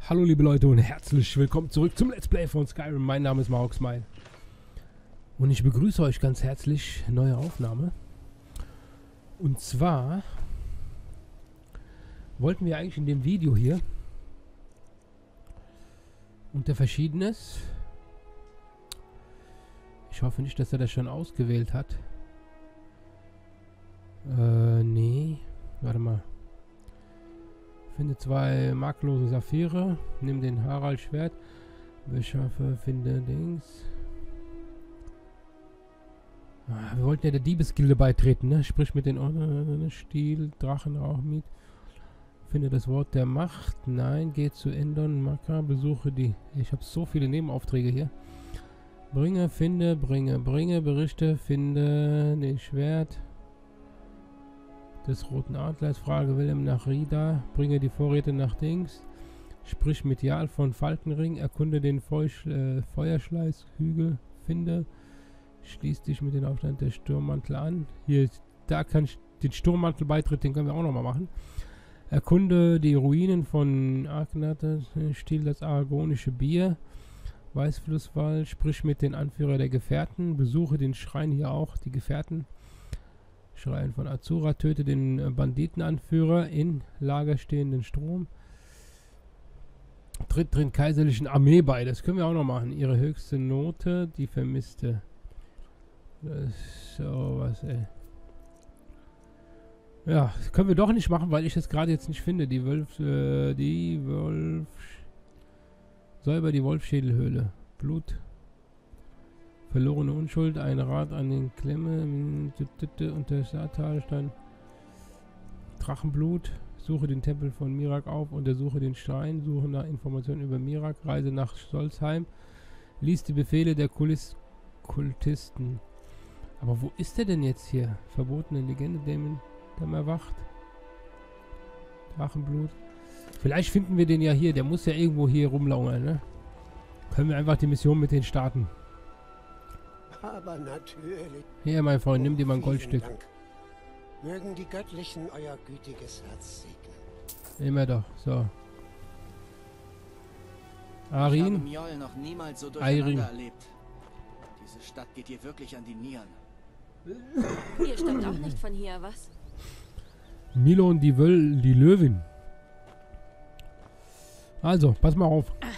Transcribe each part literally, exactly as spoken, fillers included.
Hallo liebe Leute und herzlich willkommen zurück zum Let's Play von Skyrim. Mein Name ist Marauxmine und ich begrüße euch ganz herzlich, neue Aufnahme. Und zwar wollten wir eigentlich in dem Video hier unter Verschiedenes, ich hoffe nicht, dass er das schon ausgewählt hat. Äh, nee, warte mal. Finde zwei makellose Saphire. Nimm den Harald Schwert. Beschaffe, finde Dings. Ah, wir wollten ja der Diebesgilde beitreten, ne? Sprich mit den Ordnern, Stiel, Drachen, Rauchmiet. Finde das Wort der Macht. Nein, geh zu Endon, Makra, besuche die. Ich habe so viele Nebenaufträge hier. Bringe, finde, bringe, bringe, berichte, finde, den Schwert des Roten Adlers, frage Willem nach Rida, bringe die Vorräte nach Dings, sprich mit Jarl von Falkenring, erkunde den Feusch, äh, Feuerschleißhügel, finde, schließ dich mit dem Aufstand der Sturmmantel an. Hier, da kann ich den Sturmmantel-Beitritt, den können wir auch nochmal machen. Erkunde die Ruinen von Arknate, stiehl das aragonische Bier, Weißflusswald, sprich mit den Anführer der Gefährten, besuche den Schrein hier auch, die Gefährten. Schrein von Azura, töte den äh, Banditenanführer in Lager stehenden Strom. Tritt drin kaiserlichen Armee bei. Das können wir auch noch machen. Ihre höchste Note, die vermisste. Das ist sowas, ey. Ja, das können wir doch nicht machen, weil ich das gerade jetzt nicht finde. Die Wolf, äh, die Wolf... Säuber die Wolfschädelhöhle. Blut... Verlorene Unschuld, ein Rad an den Klemme, und der Satalstein. Drachenblut, suche den Tempel von Mirak auf, untersuche den Schrein, suche nach Informationen über Mirak, reise nach Solsheim, lies die Befehle der Kulis Kultisten. Aber wo ist der denn jetzt hier? Verbotene Legende, Dämon, der erwacht. Drachenblut. Vielleicht finden wir den ja hier, der muss ja irgendwo hier rumlauern, ne? Können wir einfach die Mission mit denen starten. Aber natürlich. Hier, mein Freund, nimm dir mal ein Goldstück. Dank. Mögen die Göttlichen euer gütiges Herz segnen. Immer doch, so. Arin. Ich habe Mjoll noch niemals so durcheinander erlebt. Diese Stadt geht dir wirklich an die Nieren. Ihr stammt auch nicht von hier, was? Milon, die Wöl, die Löwin. Also, pass mal auf. Ah.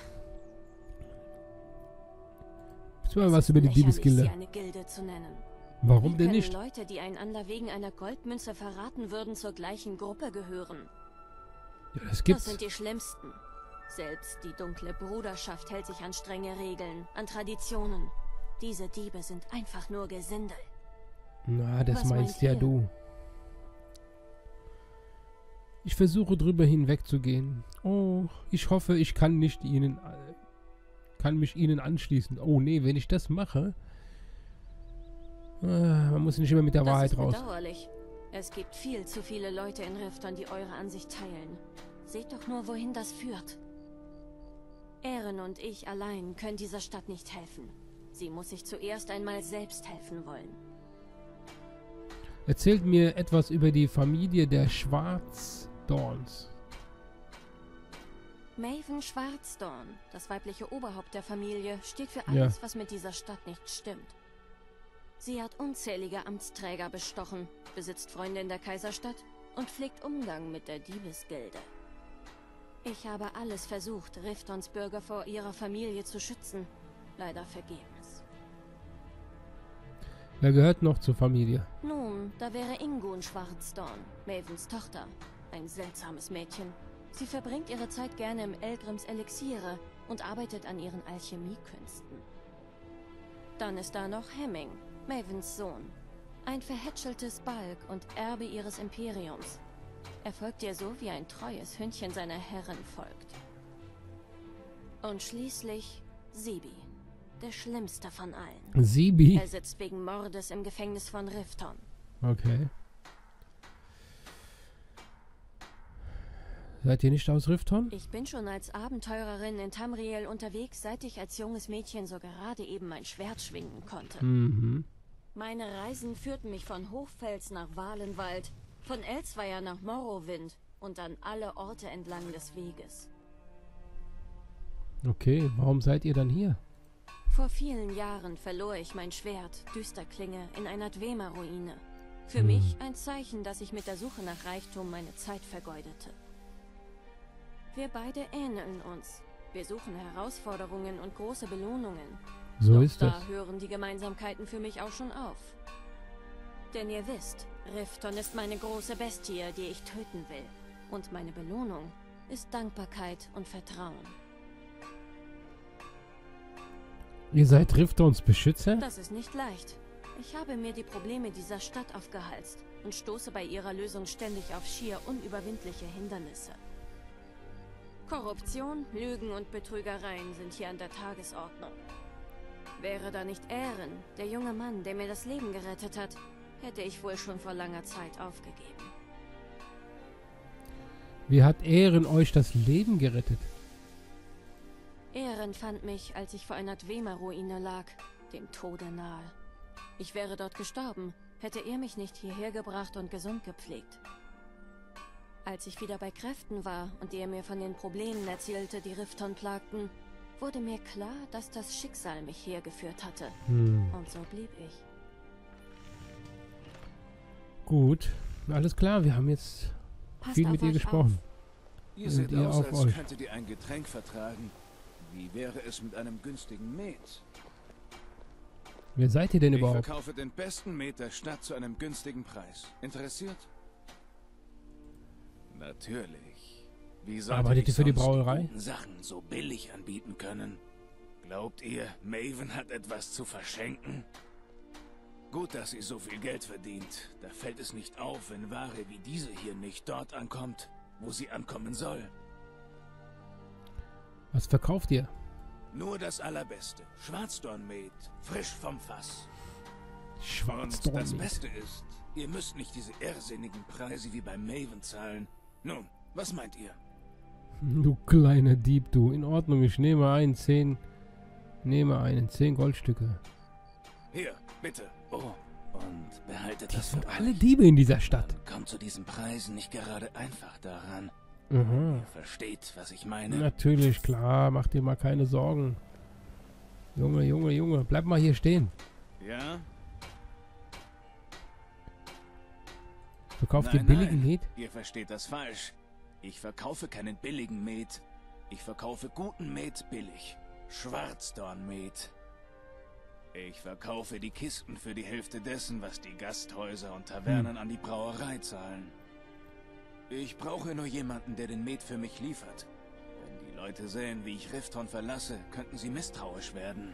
Mal was über die Diebesgilde. Eine Gilde zu nennen. Warum Wie denn können nicht? Leute, die einander wegen einer Goldmünze verraten würden, zur gleichen Gruppe gehören? Ja, das gibt's. Das sind die Schlimmsten. Selbst die dunkle Bruderschaft hält sich an strenge Regeln, an Traditionen. Diese Diebe sind einfach nur Gesindel. Na, das Was meinst meint ja ihr? du. Ich versuche drüber hinwegzugehen. Oh, ich hoffe, ich kann nicht ihnen... kann mich ihnen anschließen. Oh nee, wenn ich das mache... Ah, man muss nicht immer mit der Das Wahrheit ist raus. bedauerlich. Es gibt viel zu viele Leute in Rifton, die eure Ansicht teilen. Seht doch nur, wohin das führt. Ehren und ich allein können dieser Stadt nicht helfen. Sie muss sich zuerst einmal selbst helfen wollen. Erzählt mir etwas über die Familie der Schwarzdorns. Maven Schwarzdorn, das weibliche Oberhaupt der Familie, steht für alles, Ja. was mit dieser Stadt nicht stimmt. Sie hat unzählige Amtsträger bestochen, besitzt Freunde in der Kaiserstadt und pflegt Umgang mit der Diebesgilde. Ich habe alles versucht, Riftons Bürger vor ihrer Familie zu schützen. Leider vergebens. Wer gehört noch zur Familie? Nun, da wäre Ingun Schwarzdorn, Mavens Tochter. Ein seltsames Mädchen. Sie verbringt ihre Zeit gerne im Elgrims Elixiere und arbeitet an ihren Alchemiekünsten. Dann ist da noch Hemming, Mavens Sohn. Ein verhätscheltes Balg und Erbe ihres Imperiums. Er folgt ihr so, wie ein treues Hündchen seiner Herrin folgt. Und schließlich Sibi, der schlimmste von allen. Sibi? Er sitzt wegen Mordes im Gefängnis von Rifton. Okay. Seid ihr nicht aus Rifton? Ich bin schon als Abenteurerin in Tamriel unterwegs, seit ich als junges Mädchen so gerade eben mein Schwert schwingen konnte. Mhm. Meine Reisen führten mich von Hochfels nach Valenwald, von Elsweier nach Morrowind und an alle Orte entlang des Weges. Okay, warum seid ihr dann hier? Vor vielen Jahren verlor ich mein Schwert, Düsterklinge, in einer Dwemer-Ruine. Für Hm. mich ein Zeichen, dass ich mit der Suche nach Reichtum meine Zeit vergeudete. Wir beide ähneln uns. Wir suchen Herausforderungen und große Belohnungen. So Doch ist da das. hören die Gemeinsamkeiten für mich auch schon auf. Denn ihr wisst, Rifton ist meine große Bestie, die ich töten will. Und meine Belohnung ist Dankbarkeit und Vertrauen. Ihr seid Riftons Beschützer? Das ist nicht leicht. Ich habe mir die Probleme dieser Stadt aufgehalst und stoße bei ihrer Lösung ständig auf schier unüberwindliche Hindernisse. Korruption, Lügen und Betrügereien sind hier an der Tagesordnung. Wäre da nicht Eren, der junge Mann, der mir das Leben gerettet hat, hätte ich wohl schon vor langer Zeit aufgegeben. Wie hat Eren euch das Leben gerettet? Eren fand mich, als ich vor einer Dwemer-Ruine lag, dem Tode nahe. Ich wäre dort gestorben, hätte er mich nicht hierher gebracht und gesund gepflegt. Als ich wieder bei Kräften war und er mir von den Problemen erzählte, die Rifton plagten, wurde mir klar, dass das Schicksal mich hergeführt hatte. Hm. Und so blieb ich. Gut, alles klar, wir haben jetzt Passt viel auf mit ihr euch gesprochen. Ihr Und seht ihr aus, auf als euch. könntet ihr ein Getränk vertragen. Wie wäre es mit einem günstigen Met? Wer seid ihr denn Ich überhaupt? verkaufe den besten Met der Stadt zu einem günstigen Preis. Interessiert? Natürlich. Wie sollte Arbeitet ich ihr für die sonst Brauerei? guten Sachen so billig anbieten können? Glaubt ihr, Maven hat etwas zu verschenken? Gut, dass sie so viel Geld verdient. Da fällt es nicht auf, wenn Ware wie diese hier nicht dort ankommt, wo sie ankommen soll. Was verkauft ihr? Nur das Allerbeste. Schwarzdornmet, frisch vom Fass. Und das Schwarzdornmet. Beste ist, ihr müsst nicht diese irrsinnigen Preise wie bei Maven zahlen. Nun, was meint ihr? Du kleiner Dieb, du. In Ordnung, ich nehme einen, zehn. Nehme einen, zehn Goldstücke. Hier, bitte. Oh, und behaltet Die das sind für alle euch. Diebe in dieser Stadt. Kommt zu diesen Preisen nicht gerade einfach daran. Aha. Ihr versteht, was ich meine. Natürlich, klar, mach dir mal keine Sorgen. Junge, Junge, Junge, bleib mal hier stehen. Ja? Verkauft ihr Nein, billigen nein. Met? Ihr versteht das falsch. Ich verkaufe keinen billigen Met. Ich verkaufe guten Met billig. Schwarzdornmet. Ich verkaufe die Kisten für die Hälfte dessen, was die Gasthäuser und Tavernen an die Brauerei zahlen. Ich brauche nur jemanden, der den Met für mich liefert. Wenn die Leute sehen, wie ich Rifton verlasse, könnten sie misstrauisch werden.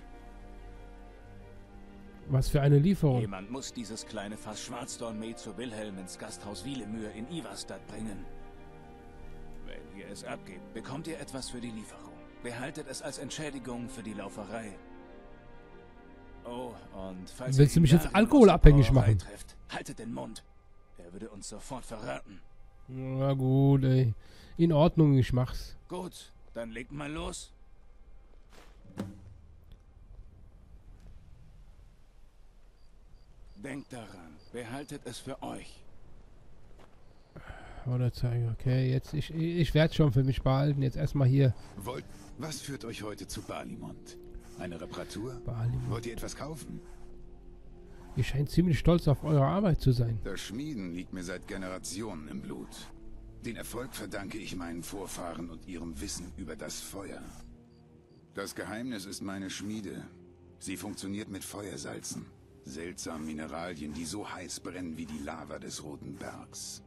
Was für eine Lieferung. Jemand muss dieses kleine Fass Schwarzdornmet zu Wilhelm ins Gasthaus Wielemühr in Ivarstadt bringen. Wenn ihr es abgebt, bekommt ihr etwas für die Lieferung. Behaltet es als Entschädigung für die Lauferei. Oh, und falls Willst ihr du mich ihn jetzt darin alkoholabhängig aus der Brauerei machen? Trefft, haltet den Mund. Er würde uns sofort verraten. Na gut, ey. In Ordnung, ich mach's. Gut, dann legt mal los. Denkt daran, behaltet es für euch. Oder zeigen, okay, jetzt, ich, ich werde schon für mich behalten. Jetzt erstmal hier. Wollt, was führt euch heute zu Balimont? Eine Reparatur? Balimont. Wollt ihr etwas kaufen? Ihr scheint ziemlich stolz auf eure Arbeit zu sein. Das Schmieden liegt mir seit Generationen im Blut. Den Erfolg verdanke ich meinen Vorfahren und ihrem Wissen über das Feuer. Das Geheimnis ist meine Schmiede. Sie funktioniert mit Feuersalzen. Seltsamen Mineralien, die so heiß brennen wie die Lava des Roten Bergs.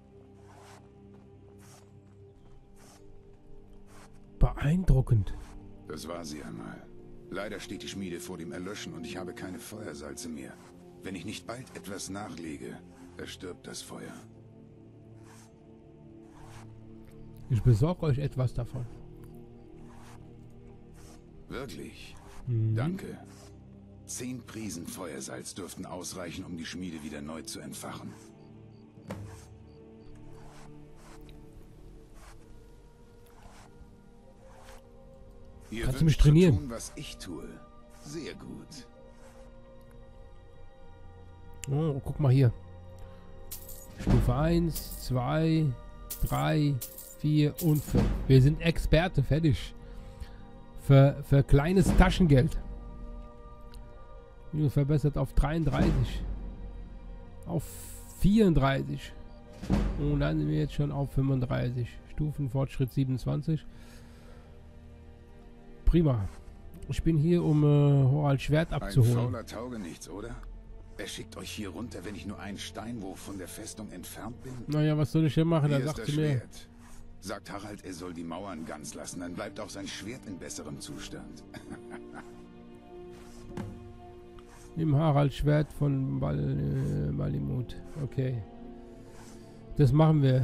Beeindruckend. Das war sie einmal. Leider steht die Schmiede vor dem Erlöschen und ich habe keine Feuersalze mehr. Wenn ich nicht bald etwas nachlege, erstirbt das Feuer. Ich besorge euch etwas davon. Wirklich? Mhm. Danke. Zehn Prisen Feuersalz dürften ausreichen, um die Schmiede wieder neu zu entfachen. Ihr Kannst du mich wünscht zu trainieren? tun, was ich tue. Sehr gut. Oh, guck mal hier. Stufe eins, zwei, drei, vier und fünf. Wir sind Experte, fertig. Für, für kleines Taschengeld. Minus verbessert auf dreiunddreißig. Auf vierunddreißig. Und dann sind wir jetzt schon auf fünfunddreißig. Stufenfortschritt siebenundzwanzig. Prima. Ich bin hier, um äh, Horald Schwert abzuholen. Ein fauler Taugenichts, oder? Er schickt euch hier runter, wenn ich nur einen Steinwurf von der Festung entfernt bin? Naja, was soll ich denn machen? Hier Da ist sagt das sie mir. Schwert. Sagt Harald, er soll die Mauern ganz lassen, dann bleibt auch sein Schwert in besserem Zustand. Im Harald Schwert von Bal äh, Malimut. Okay. Das machen wir.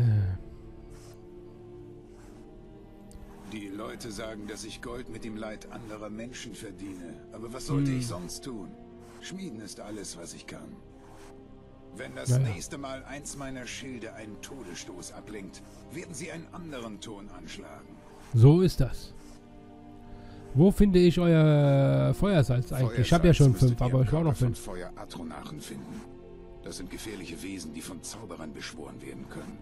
Die Leute sagen, dass ich Gold mit dem Leid anderer Menschen verdiene. Aber was sollte hm. ich sonst tun? Schmieden ist alles, was ich kann. Wenn das naja. nächste Mal eins meiner Schilde einen Todesstoß ablenkt, werden sie einen anderen Ton anschlagen. So ist das. Wo finde ich euer Feuersalz eigentlich? Feuersalz Ich habe ja schon fünf, müsstet ihr aber im ich brauche noch Körper von fünf. Feuer Atronachen finden. Das sind gefährliche Wesen, die von Zauberern beschworen werden können.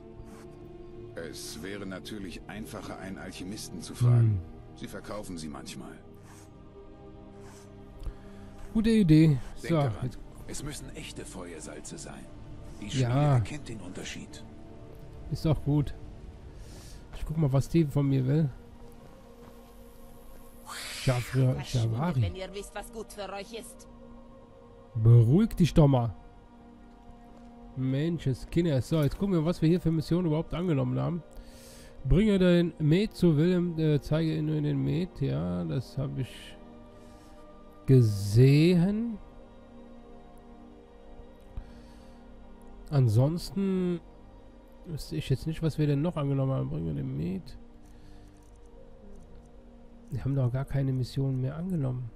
Es wäre natürlich einfacher, einen Alchemisten zu fragen. Hm. Sie verkaufen sie manchmal. Gute Idee. Denkt So, daran, jetzt, es müssen echte Feuersalze sein. Die Schmiede Ja. erkennt den Unterschied. ist doch gut. Ich guck mal, was die von mir will. Jafra, Javari. Wenn ihr wisst, was gut für euch ist. Beruhig dich doch mal. Mensch, Kinder. So, jetzt gucken wir, was wir hier für Missionen überhaupt angenommen haben. Bringe den Met zu Willem, äh, zeige ihn in den Met. Ja, das habe ich gesehen. Ansonsten wüsste ich jetzt nicht, was wir denn noch angenommen haben. Bringe den Met. Wir haben doch gar keine Missionen mehr angenommen.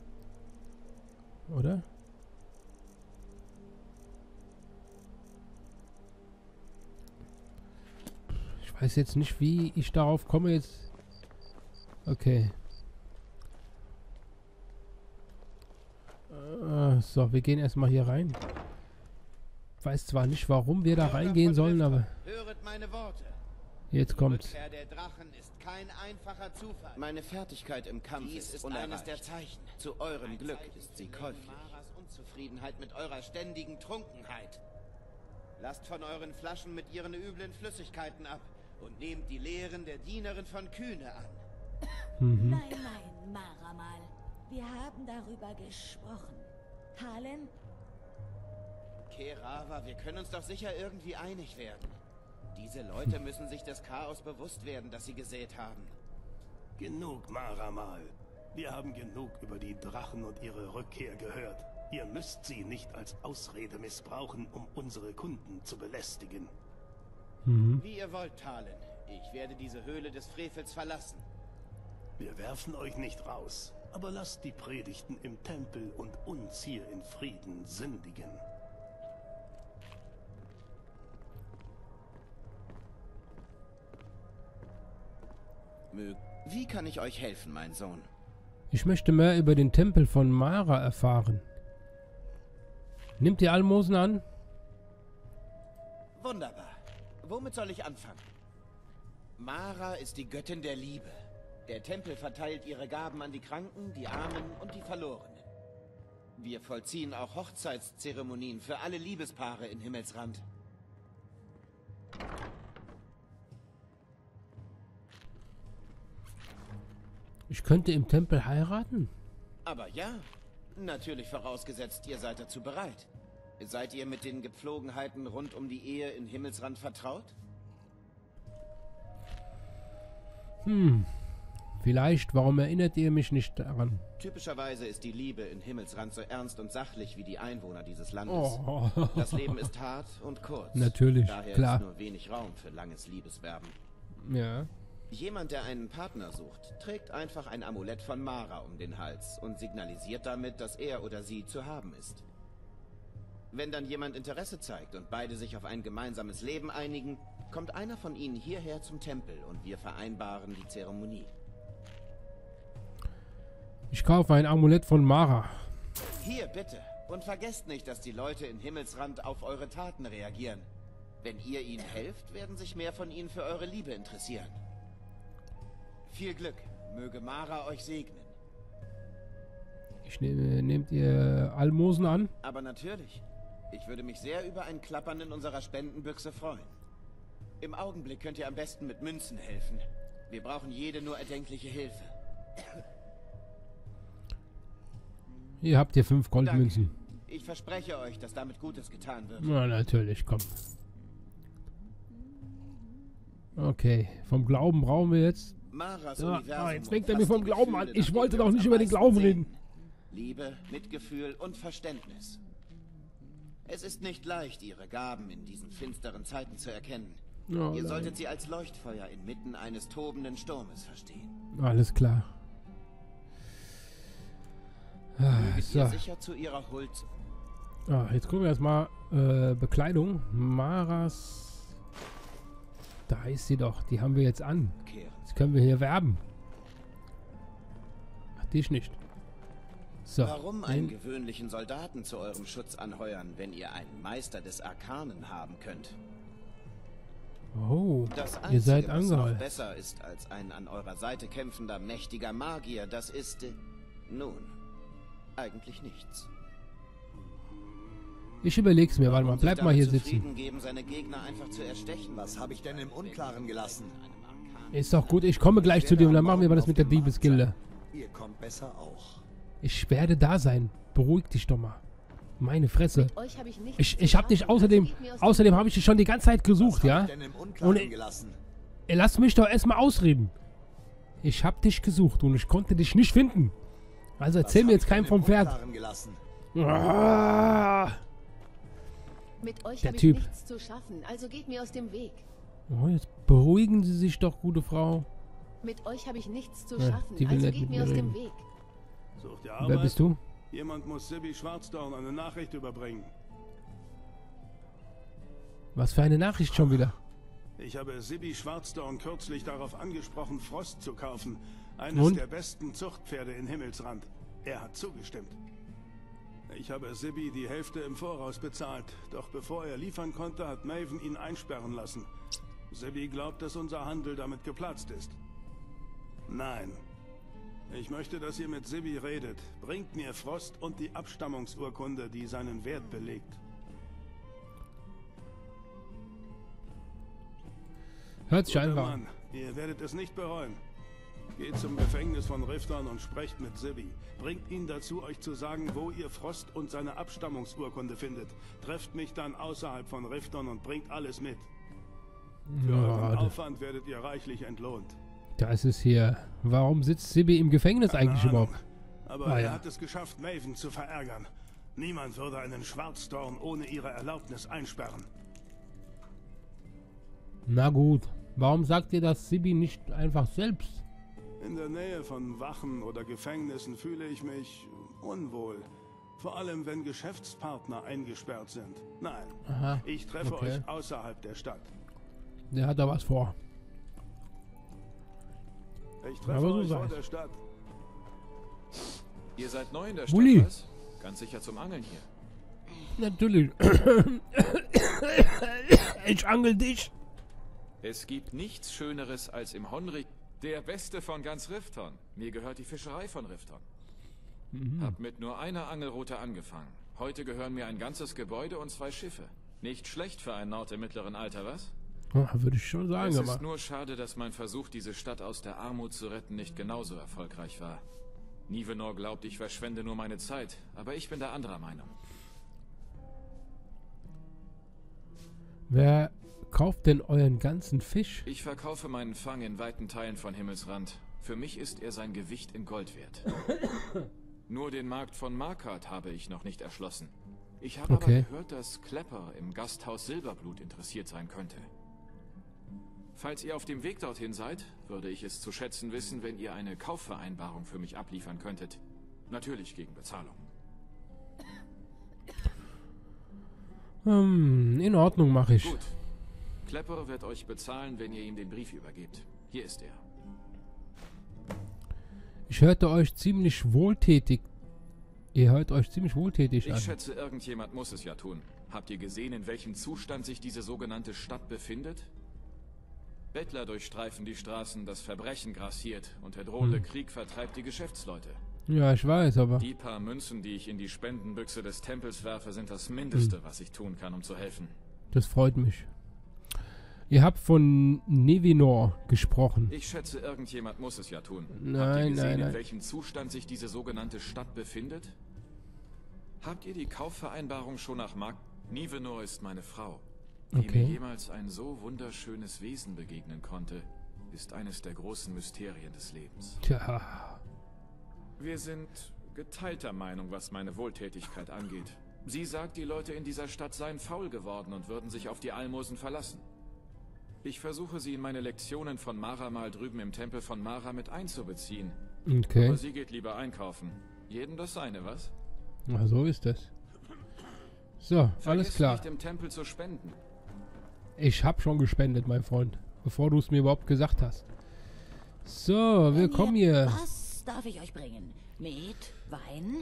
Oder? Ich weiß jetzt nicht, wie ich darauf komme jetzt. Okay. Äh, so, wir gehen erstmal hier rein. Ich weiß zwar nicht, warum wir da reingehen sollen, aber Höret meine Worte. jetzt kommt's. Rückkehr der Drachen ist kein einfacher Zufall. Meine Fertigkeit im Kampf Dies ist, ist unerreicht. eines der Zeichen. Zu eurem Ein Glück Zeichen ist sie gegen käuflich. Maras Unzufriedenheit mit eurer ständigen Trunkenheit. Lasst von euren Flaschen mit ihren üblen Flüssigkeiten ab und nehmt die Lehren der Dienerin von Kühne an. Mhm. Nein, nein, Maramal. Wir haben darüber gesprochen. Talen? Kerava, wir können uns doch sicher irgendwie einig werden. Diese Leute müssen sich des Chaos bewusst werden, das sie gesät haben. Genug, Maramal. Wir haben genug über die Drachen und ihre Rückkehr gehört. Ihr müsst sie nicht als Ausrede missbrauchen, um unsere Kunden zu belästigen. Mhm. Wie ihr wollt, Talen. Ich werde diese Höhle des Frevels verlassen. Wir werfen euch nicht raus, aber lasst die Predigten im Tempel und uns hier in Frieden sündigen. Wie kann ich euch helfen, mein Sohn? Ich möchte mehr über den Tempel von Mara erfahren. Nimmt ihr Almosen an? Wunderbar. Womit soll ich anfangen? Mara ist die Göttin der Liebe. Der Tempel verteilt ihre Gaben an die Kranken, die Armen und die Verlorenen. Wir vollziehen auch Hochzeitszeremonien für alle Liebespaare in Himmelsrand. Ich könnte im Tempel heiraten? Aber ja, natürlich vorausgesetzt, ihr seid dazu bereit. Seid ihr mit den Gepflogenheiten rund um die Ehe in Himmelsrand vertraut? Hm. Vielleicht, warum erinnert ihr mich nicht daran? Typischerweise ist die Liebe in Himmelsrand so ernst und sachlich wie die Einwohner dieses Landes. Oh. Das Leben ist hart und kurz. Natürlich, Daher klar. ist nur wenig Raum für langes Liebeswerben. Ja. Jemand, der einen Partner sucht, trägt einfach ein Amulett von Mara um den Hals und signalisiert damit, dass er oder sie zu haben ist. Wenn dann jemand Interesse zeigt und beide sich auf ein gemeinsames Leben einigen, kommt einer von ihnen hierher zum Tempel und wir vereinbaren die Zeremonie. Ich kaufe ein Amulett von Mara. Hier, bitte. Und vergesst nicht, dass die Leute in Himmelsrand auf eure Taten reagieren. Wenn ihr ihnen helft, werden sich mehr von ihnen für eure Liebe interessieren. Viel Glück. Möge Mara euch segnen. Ich nehme, nehmt ihr Almosen an? Aber natürlich. Ich würde mich sehr über ein Klappern in unserer Spendenbüchse freuen. Im Augenblick könnt ihr am besten mit Münzen helfen. Wir brauchen jede nur erdenkliche Hilfe. Hier habt ihr fünf Goldmünzen. Danke. Ich verspreche euch, dass damit Gutes getan wird. Na, natürlich, komm. Okay, vom Glauben brauchen wir jetzt... Maras Ja, Universum ah, jetzt fängt er mir umfasst vom die Glauben an. Gefühle, Ich nach wollte denen wir doch uns nicht am über den meisten Glauben sehnen. reden. Liebe, Mitgefühl und Verständnis. Es ist nicht leicht, ihre Gaben in diesen finsteren Zeiten zu erkennen. Oh, Ihr nein. solltet sie als Leuchtfeuer inmitten eines tobenden Sturmes verstehen. Alles klar. Ah, Möget so. ihr sicher zu ihrer Huld Ah, jetzt gucken wir erstmal äh, Bekleidung. Maras... Da ist sie doch. Die haben wir jetzt an. kehren. Jetzt können wir hier werben. Ach, dich nicht. So. Warum einen den- gewöhnlichen Soldaten zu eurem Schutz anheuern, wenn ihr einen Meister des Arkanen haben könnt? Oh, Das ihr Einzige, seid was noch angeheuert. besser ist als ein an eurer Seite kämpfender, mächtiger Magier, das ist, äh, nun, eigentlich nichts. Ich überleg's mir. Warte mal, Warum sich bleib mal hier damit sitzen. zufrieden geben, seine Gegner einfach zu erstechen. Was habe ich denn im Unklaren gelassen? Ist doch gut, ich komme gleich zu dir und dann machen wir mal das mit der Diebesgilde. Ihr kommt besser auch. Ich werde da sein. Beruhig dich doch mal. Meine Fresse. Euch hab ich nichts Ich, zu ich hab dich schaffen, außerdem, also geht mir aus außerdem habe ich dich schon die ganze Zeit gesucht, Was ja? hab ich denn im Unklaren Und- gelassen? Ey, lass mich doch erstmal ausreden. Ich hab dich gesucht und ich konnte dich nicht finden. Also erzähl Was mir hab jetzt ich keinen denn vom im Pferd. Unklaren gelassen? Ah. Mit euch Der habe ich Typ. nichts zu schaffen, also geht mir aus dem Weg. Oh, jetzt beruhigen Sie sich doch, gute Frau. Mit euch habe ich nichts zu Ja, schaffen, die will also nicht geht mit mir mir aus dem reden. Weg. Sucht ihr Wer Arbeit? bist du? Jemand muss Sibby Schwarzdorn eine Nachricht überbringen. Was für eine Nachricht schon wieder? Ich habe Sibby Schwarzdorn kürzlich darauf angesprochen, Frost zu kaufen. Eines Und? der besten Zuchtpferde in Himmelsrand. Er hat zugestimmt. Ich habe Sibby die Hälfte im Voraus bezahlt. Doch bevor er liefern konnte, hat Maven ihn einsperren lassen. Sibby glaubt, dass unser Handel damit geplatzt ist. Nein. Ich möchte, dass ihr mit Sibby redet. Bringt mir Frost und die Abstammungsurkunde, die seinen Wert belegt. Hört sich Guter einfach an. Mann, ihr werdet es nicht bereuen. Geht zum Gefängnis von Rifton und sprecht mit Sibby. Bringt ihn dazu, euch zu sagen, wo ihr Frost und seine Abstammungsurkunde findet. Trefft mich dann außerhalb von Rifton und bringt alles mit. Für euren Ja, Aufwand werdet ihr reichlich entlohnt. da ist es hier. Warum sitzt Sibby im Gefängnis Keine eigentlich Ahnung. überhaupt? Aber Ah, er ja. hat es geschafft, Maven zu verärgern. Niemand würde einen Schwarzdorn ohne ihre Erlaubnis einsperren. Na gut. Warum sagt ihr das Sibby nicht einfach selbst? In der Nähe von Wachen oder Gefängnissen fühle ich mich unwohl. Vor allem, wenn Geschäftspartner eingesperrt sind. Nein, Aha. ich treffe Okay. euch außerhalb der Stadt. Der hat da was vor. Ich treffe Aber so euch vor sei's. der Stadt. Ihr seid neu in der Stadt, Uli. was? Ganz sicher zum Angeln hier. Natürlich. Ich angel dich. Es gibt nichts Schöneres als im Honri... Der Beste von ganz Rifton. Mir gehört die Fischerei von Rifton. Mhm. Hab mit nur einer Angelroute angefangen. Heute gehören mir ein ganzes Gebäude und zwei Schiffe. Nicht schlecht für einen Naut im mittleren Alter, was? Oh, würde ich schon sagen, Es aber. ist nur schade, dass mein Versuch, diese Stadt aus der Armut zu retten, nicht genauso erfolgreich war. Nivenor glaubt, ich verschwende nur meine Zeit, aber ich bin der anderer Meinung. Wer kauft denn euren ganzen Fisch? Ich verkaufe meinen Fang in weiten Teilen von Himmelsrand. Für mich ist er sein Gewicht in Gold wert. Nur den Markt von Markart habe ich noch nicht erschlossen. Ich habe Okay. aber gehört, dass Klepper im Gasthaus Silberblut interessiert sein könnte. Falls ihr auf dem Weg dorthin seid, würde ich es zu schätzen wissen, wenn ihr eine Kaufvereinbarung für mich abliefern könntet. Natürlich gegen Bezahlung. Hm, in Ordnung, mache ich. Gut. Klepper wird euch bezahlen, wenn ihr ihm den Brief übergebt. Hier ist er. Ich hörte euch ziemlich wohltätig. Ihr hört euch ziemlich wohltätig Ich an. schätze, irgendjemand muss es ja tun. Habt ihr gesehen, in welchem Zustand sich diese sogenannte Stadt befindet? Bettler durchstreifen die Straßen, das Verbrechen grassiert und der drohende Hm. Krieg vertreibt die Geschäftsleute. Ja, ich weiß, aber... Die paar Münzen, die ich in die Spendenbüchse des Tempels werfe, sind das Mindeste, Hm. was ich tun kann, um zu helfen. Das freut mich. Ihr habt von Nevinor gesprochen. Ich schätze, irgendjemand muss es ja tun. Nein, Habt ihr gesehen, nein, nein. in welchem Zustand sich diese sogenannte Stadt befindet? Habt ihr die Kaufvereinbarung schon nach Mark... Nivenor ist meine Frau. Wie Okay. mir jemals ein so wunderschönes Wesen begegnen konnte, ist eines der großen Mysterien des Lebens. Tja. Wir sind geteilter Meinung, was meine Wohltätigkeit angeht. Sie sagt, die Leute in dieser Stadt seien faul geworden und würden sich auf die Almosen verlassen. Ich versuche, sie in meine Lektionen von Mara mal drüben im Tempel von Mara mit einzubeziehen. Okay. Aber sie geht lieber einkaufen. Jedem das seine, was? Na, so ist das. So, alles Vergiss klar. nicht, im Tempel zu spenden. Ich hab schon gespendet, mein Freund. Bevor du es mir überhaupt gesagt hast. So, Wenn willkommen ihr- hier. Was darf ich euch bringen? Met? Wein?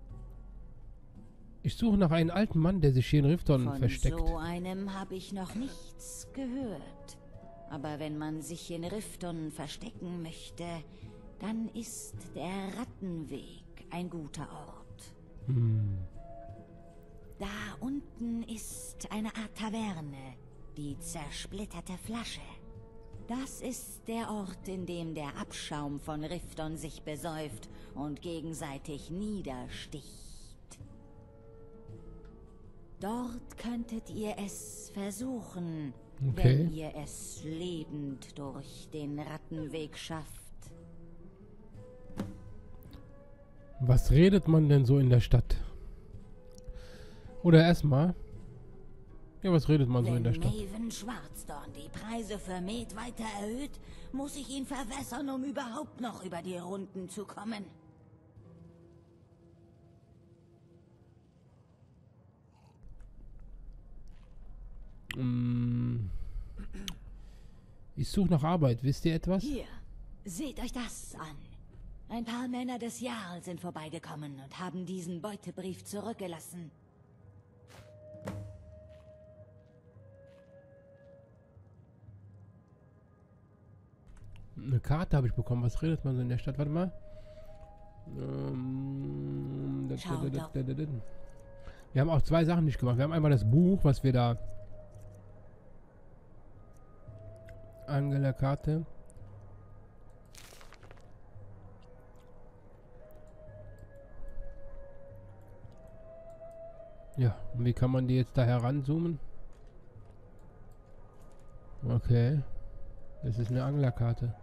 Ich suche nach einem alten Mann, der sich hier in Rifton Von versteckt. so einem habe ich noch nichts gehört. Aber wenn man sich in Rifton verstecken möchte, dann ist der Rattenweg ein guter Ort. Hm. Da unten ist eine Art Taverne, die zersplitterte Flasche. Das ist der Ort, in dem der Abschaum von Rifton sich besäuft und gegenseitig niedersticht. Dort könntet ihr es versuchen, Okay. wenn ihr es lebend durch den Rattenweg schafft. Was redet man denn so in der Stadt? Oder erstmal. Ja, was redet man so in der Wenn Stadt? Maven Schwarzdorn die Preise für Met weiter erhöht, muss ich ihn verwässern, um überhaupt noch über die Runden zu kommen. Mm. Ich suche nach Arbeit. Wisst ihr etwas? Hier, seht euch das an. Ein paar Männer des Jarl sind vorbeigekommen und haben diesen Beutebrief zurückgelassen. Eine Karte habe ich bekommen. Was redet man so in der Stadt? Warte mal. Ähm, da- Schau da- da- doch. da- da- da. Wir haben auch zwei Sachen nicht gemacht. Wir haben einmal das Buch, was wir da... Angela Karte. Ja, und wie kann man die jetzt da heranzoomen? Okay. Das ist eine Anglerkarte.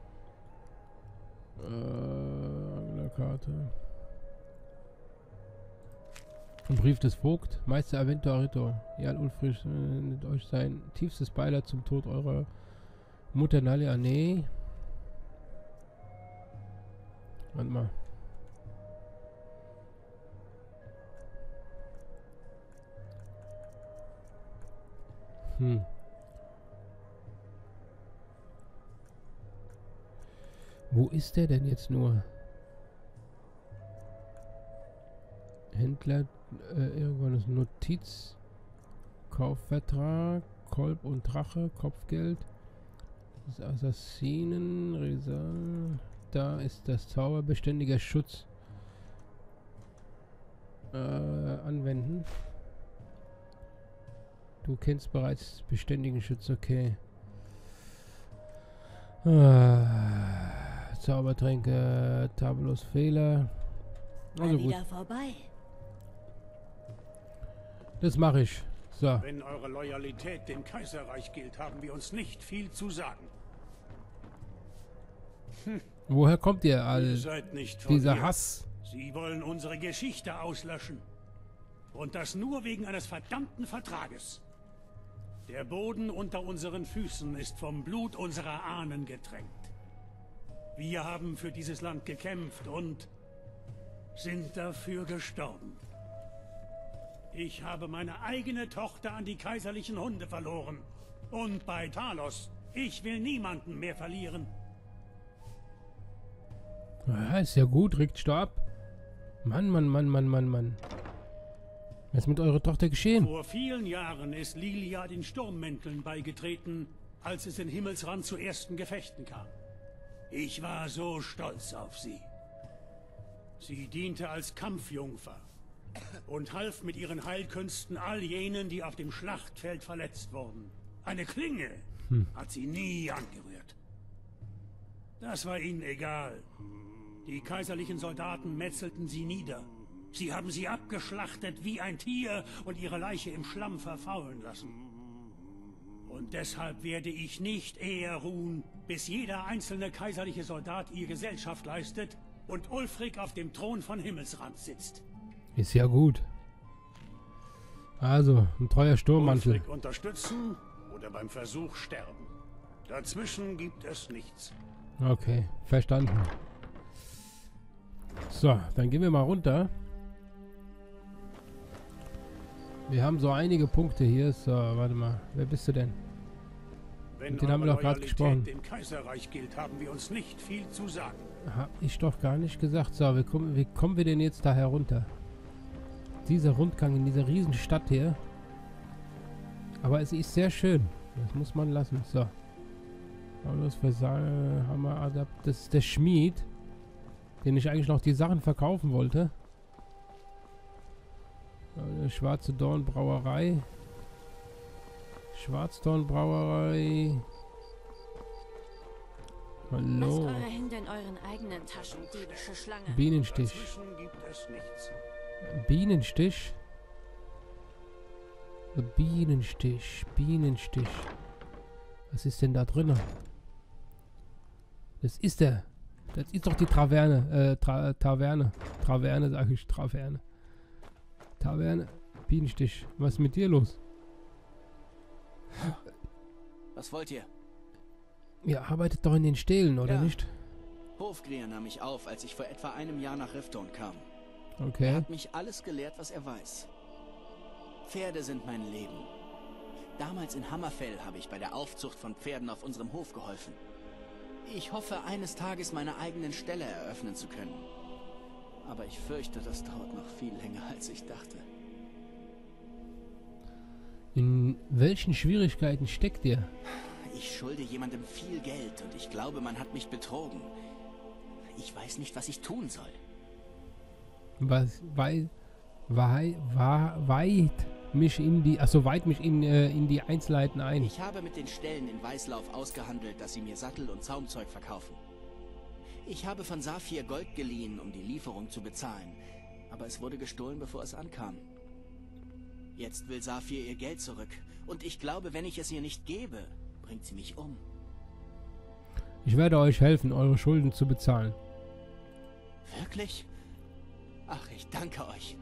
Äh, Anglerkarte. Ein Brief des Vogt. Meister Aventurito. Jarl Ulfric sendet euch sein tiefstes Beileid zum Tod eurer Mutter Nalia. Nee. Warte mal. Hm. Wo ist der denn jetzt nur? Händler, äh, irgendwann ist Notiz, Kaufvertrag, Kolb und Drache, Kopfgeld, das Assassinen, Resal, da ist das Zauberbeständiger Schutz. Äh, anwenden. Du kennst bereits beständigen Schutz, okay. Ah, Zaubertränke, tadellos Fehler. Also Mal gut, wieder vorbei. das mache ich. So. Wenn eure Loyalität dem Kaiserreich gilt, haben wir uns nicht viel zu sagen. Woher kommt ihr all Ihr seid nicht von dieser hier. Hass? Sie wollen unsere Geschichte auslöschen. Und das nur wegen eines verdammten Vertrages. Der Boden unter unseren Füßen ist vom Blut unserer Ahnen getränkt. Wir haben für dieses Land gekämpft und sind dafür gestorben. Ich habe meine eigene Tochter an die kaiserlichen Hunde verloren. Und bei Talos, ich will niemanden mehr verlieren. Ja, ist ja gut, regt Stab. Mann, Mann, Mann, Mann, Mann, Mann. Was ist mit eurer Tochter geschehen? Vor vielen Jahren ist Lilia den Sturmmänteln beigetreten als es in Himmelsrand zu ersten Gefechten kam. Ich war so stolz auf sie. Sie diente als Kampfjungfer und half mit ihren Heilkünsten all jenen, die auf dem Schlachtfeld verletzt wurden. Eine Klinge hm. hat sie nie angerührt. Das war ihnen egal. Die kaiserlichen Soldaten metzelten sie nieder. Sie haben sie abgeschlachtet wie ein Tier und ihre Leiche im Schlamm verfaulen lassen. Und deshalb werde ich nicht eher ruhen, bis jeder einzelne kaiserliche Soldat ihr Gesellschaft leistet und Ulfric auf dem Thron von Himmelsrand sitzt. Ist ja gut. Also, ein treuer Sturmmantel. Ulfric unterstützen oder beim Versuch sterben. Dazwischen gibt es nichts. Okay, verstanden. So, dann gehen wir mal runter. Wir haben so einige Punkte hier. So, warte mal. Wer bist du denn? Wenn den haben wir doch gerade gesprochen. Dem Kaiserreich gilt, haben wir uns nicht viel zu sagen. Hab ich doch gar nicht gesagt. So, wie kommen, wie kommen wir denn jetzt da herunter? Dieser Rundgang in dieser Riesenstadt hier. Aber es ist sehr schön. Das muss man lassen. So. Alles Versailles, Hammer, Adapt. Das ist der Schmied, den ich eigentlich noch die Sachen verkaufen wollte. Eine Schwarze Dorn Brauerei. Schwarzdorn Brauerei. Hallo. Lasst eure Hände in euren eigenen Taschen, diebische Schlange. Bienenstich. Gibt es nichts. Bienenstich. Bienenstich. Bienenstich. Was ist denn da drin? Das ist der. Das ist doch die Traverne. Äh, Tra Taverne. Traverne, sage ich. Traverne. Taverne. Bienenstich. Was ist mit dir los? Was wollt ihr? Ihr arbeitet doch in den Stählen, oder ja. nicht? Hofgrier nahm mich auf, als ich vor etwa einem Jahr nach Rifton kam. Okay. Er hat mich alles gelehrt, was er weiß. Pferde sind mein Leben. Damals in Hammerfell habe ich bei der Aufzucht von Pferden auf unserem Hof geholfen. Ich hoffe, eines Tages meine eigenen Ställe eröffnen zu können. Aber ich fürchte, das dauert noch viel länger, als ich dachte. In welchen Schwierigkeiten steckt ihr? Ich schulde jemandem viel Geld und ich glaube, man hat mich betrogen. Ich weiß nicht, was ich tun soll. Was, weil, wei, war, weit mich in die, also weit mich in, äh, in die Einzelheiten ein. Ich habe mit den Ställen in Weißlauf ausgehandelt, dass sie mir Sattel und Zaumzeug verkaufen. Ich habe von Saphir Gold geliehen, um die Lieferung zu bezahlen, aber es wurde gestohlen, bevor es ankam. Jetzt will Saphir ihr Geld zurück und ich glaube, wenn ich es ihr nicht gebe, bringt sie mich um. Ich werde euch helfen, eure Schulden zu bezahlen. Wirklich? Ach, ich danke euch.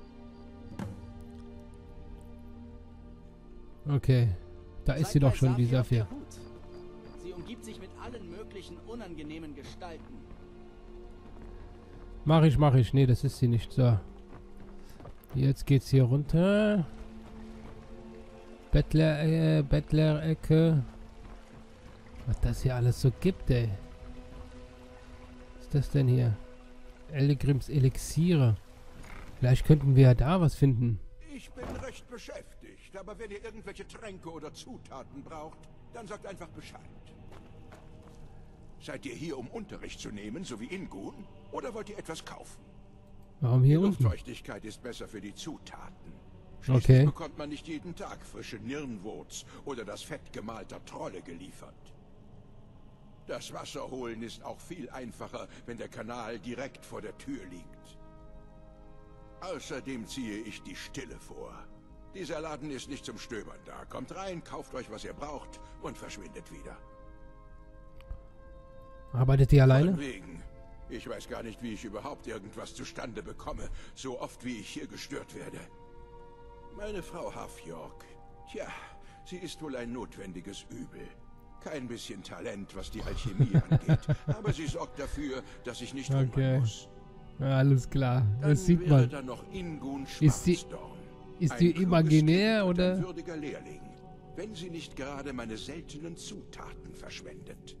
Okay, da ist sie doch schon, die Saphir. Sie umgibt sich mit allen möglichen unangenehmen Gestalten. Mach ich, mach ich. Nee, das ist sie nicht. So. Jetzt geht's hier runter. Bettler, äh, Bettler-Ecke. Was das hier alles so gibt, ey. Was ist das denn hier? Elegrims Elixiere. Vielleicht könnten wir ja da was finden. Ich bin recht beschäftigt, aber wenn ihr irgendwelche Tränke oder Zutaten braucht, dann sagt einfach Bescheid. Seid ihr hier, um Unterricht zu nehmen, so wie Ingun, oder wollt ihr etwas kaufen? Warum hier die unten? Luftfeuchtigkeit ist besser für die Zutaten. Schließlich okay. bekommt man nicht jeden Tag frische Nirnwurz oder das Fett gemalter Trolle geliefert. Das Wasser holen ist auch viel einfacher, wenn der Kanal direkt vor der Tür liegt. Außerdem ziehe ich die Stille vor. Dieser Laden ist nicht zum Stöbern da. Kommt rein, kauft euch, was ihr braucht und verschwindet wieder. Arbeitet ihr alleine? Von wegen. Ich weiß gar nicht, wie ich überhaupt irgendwas zustande bekomme, so oft wie ich hier gestört werde. Meine Frau Hafjork, tja, sie ist wohl ein notwendiges Übel. Kein bisschen Talent, was die Alchemie angeht, aber sie sorgt dafür, ich ich nicht hungern okay. muss. Ja, alles klar, Dann das sieht man. Da noch Ingun ist die, ist die imaginär oder? Ein würdiger Lehrling, wenn sie nicht gerade meine seltenen Zutaten verschwendet.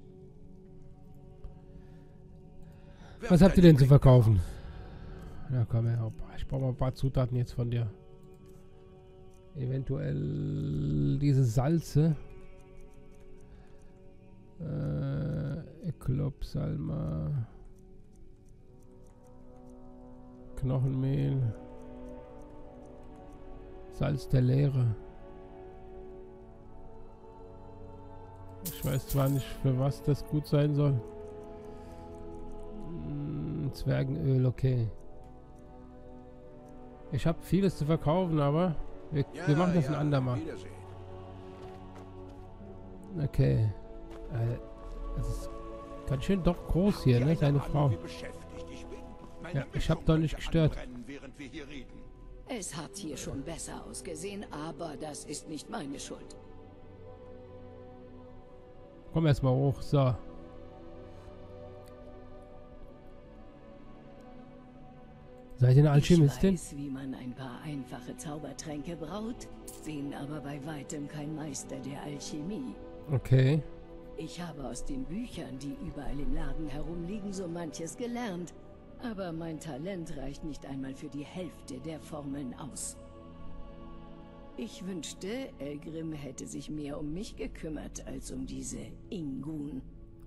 Was habt ihr denn zu verkaufen? Ja, komm her. Ich brauche mal ein paar Zutaten jetzt von dir. Eventuell diese Salze. Äh, Eklop, Salma. Knochenmehl. Salz der Leere. Ich weiß zwar nicht, für was das gut sein soll. Hm, Zwergenöl, okay. Ich habe vieles zu verkaufen, aber wir, Ja, wir machen das ja, ein andermal. Wiedersehen. Okay. Äh, das ist ganz schön doch groß hier, ne? Seine Frau. Ja, ich habe doch nicht gestört. Es hat hier schon besser ausgesehen, aber das ist nicht meine Schuld. Komm erstmal hoch, so. Seid ihr eine Alchemistin? Ich weiß, wie man ein paar einfache Zaubertränke braut, bin aber bei weitem kein Meister der Alchemie. Okay. Ich habe aus den Büchern, die überall im Laden herumliegen, so manches gelernt. Aber mein Talent reicht nicht einmal für die Hälfte der Formeln aus. Ich wünschte, Elgrim hätte sich mehr um mich gekümmert, als um diese Ingun.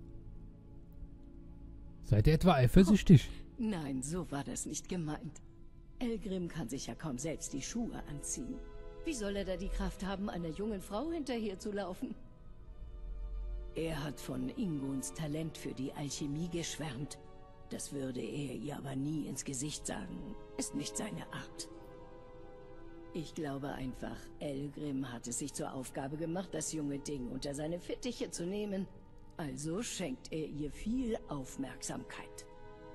Seid ihr etwa eifersüchtig? Nein, so war das nicht gemeint. Elgrim kann sich ja kaum selbst die Schuhe anziehen. Wie soll er da die Kraft haben, einer jungen Frau hinterherzulaufen? Er hat von Inguns Talent für die Alchemie geschwärmt. Das würde er ihr aber nie ins Gesicht sagen. Ist nicht seine Art. Ich glaube einfach, Elgrim hat es sich zur Aufgabe gemacht, das junge Ding unter seine Fittiche zu nehmen. Also schenkt er ihr viel Aufmerksamkeit.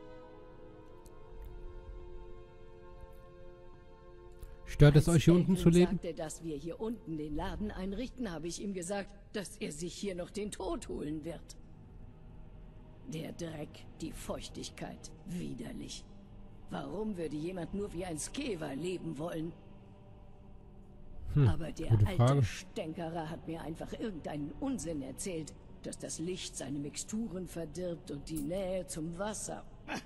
Stört es euch hier unten zu leben? Als Elgrim sagte, dass wir hier unten den Laden einrichten, habe ich ihm gesagt, dass er sich hier noch den Tod holen wird. Der Dreck, die Feuchtigkeit, widerlich. Warum würde jemand nur wie ein Skewer leben wollen? Hm, Aber der gute alte Frage. Stänkerer hat mir einfach irgendeinen Unsinn erzählt, dass das Licht seine Mixturen verdirbt und die Nähe zum Wasser.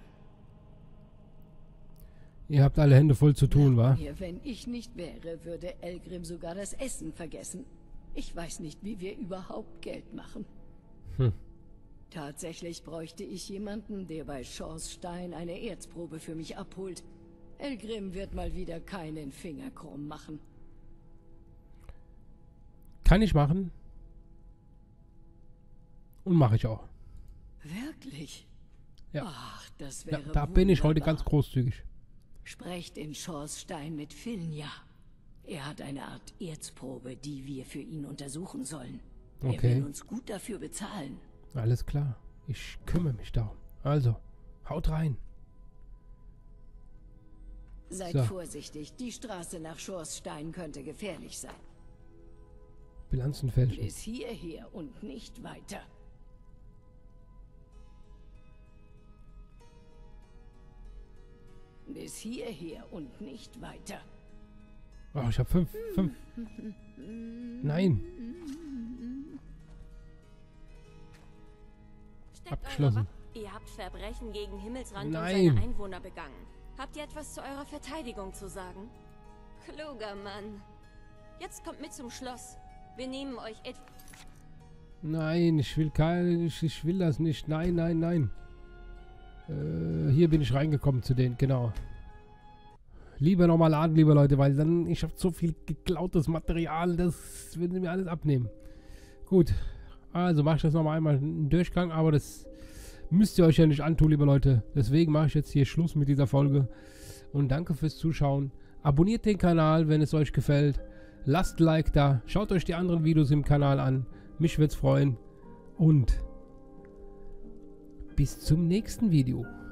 Ihr habt alle Hände voll zu tun, wa? Mir, wenn ich nicht wäre, würde Elgrim sogar das Essen vergessen. Ich weiß nicht, wie wir überhaupt Geld machen. Hm. Tatsächlich bräuchte ich jemanden, der bei Shaws Stein eine Erzprobe für mich abholt. Elgrim wird mal wieder keinen Finger krumm machen. Kann ich machen. Und mache ich auch. Wirklich? Ja. Ach, das Ja, wäre da bin ich heute wunderbar. ganz großzügig. Sprecht in Shaws Stein mit Filnja. Er hat eine Art Erzprobe, die wir für ihn untersuchen sollen. Er Okay. will uns gut dafür bezahlen. Alles klar. Ich kümmere mich darum. Also, haut rein. Seid So. vorsichtig, die Straße nach Shaws Stein könnte gefährlich sein. Bilanzen fälschen. Bis hierher und nicht weiter. Bis hierher und nicht weiter. Oh, ich habe fünf. Fünf. Nein. Steckt Abgeschlossen. eure Wa- Ihr habt Verbrechen gegen Himmelsrand Nein. und seine Einwohner begangen. Habt ihr etwas zu eurer Verteidigung zu sagen? Kluger Mann. Jetzt kommt mit zum Schloss. Wir nehmen euch et... Nein, ich will kein, ich, ich will das nicht. Nein, nein, nein. Äh, hier bin ich reingekommen zu denen, genau. Lieber nochmal laden, liebe Leute, weil dann, ich habe so viel geklautes Material, das würden sie mir alles abnehmen. Gut, also mache ich das nochmal einmal einen Durchgang, aber das müsst ihr euch ja nicht antun, liebe Leute. Deswegen mache ich jetzt hier Schluss mit dieser Folge. Und danke fürs Zuschauen. Abonniert den Kanal, wenn es euch gefällt. Lasst ein Like da. Schaut euch die anderen Videos im Kanal an. Mich würde es freuen. Und bis zum nächsten Video.